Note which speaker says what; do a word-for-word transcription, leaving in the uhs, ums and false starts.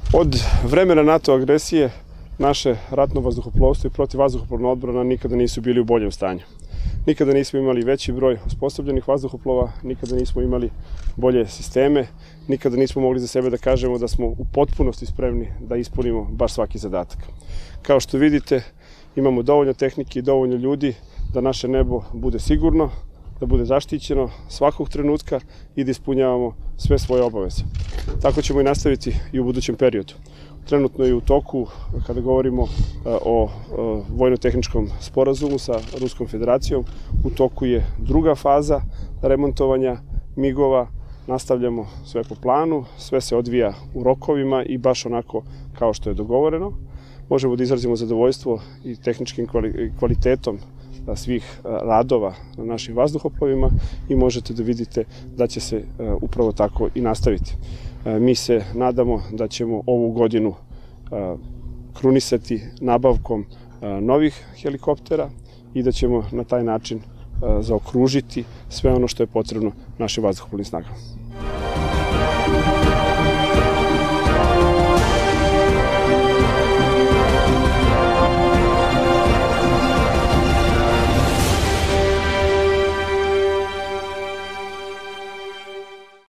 Speaker 1: Od vremena NATO agresije naše ratno vazduhoplovstvo i protivvazduhoplovna odbrana nikada nisu bili u boljem stanju. Nikada nismo imali veći broj osposobljenih vazduhoplova, nikada nismo imali bolje sisteme, nikada nismo mogli za sebe da kažemo da smo u potpunosti spremni da ispunimo baš svaki zadatak. Kao što vidite, imamo dovoljno tehnike i dovoljno ljudi da naše nebo bude sigurno, da bude zaštićeno svakog trenutka i da ispunjavamo sve svoje obaveze. Tako ćemo i nastaviti i u budućem periodu. Trenutno je u toku, kada govorimo o vojno-tehničkom sporazumu sa Ruskom federacijom, u toku je druga faza remontovanja migova. Nastavljamo sve po planu, sve se odvija u rokovima i baš onako kao što je dogovoreno. Možemo da izrazimo zadovoljstvo i tehničkim kvalitetom svih radova na našim vazduhoplovima i možete da vidite da će se upravo tako i nastaviti. Mi se nadamo da ćemo ovu godinu krunisati nabavkom novih helikoptera i da ćemo na taj način zaokružiti sve ono što je potrebno našim vazduhoplovnim snagama.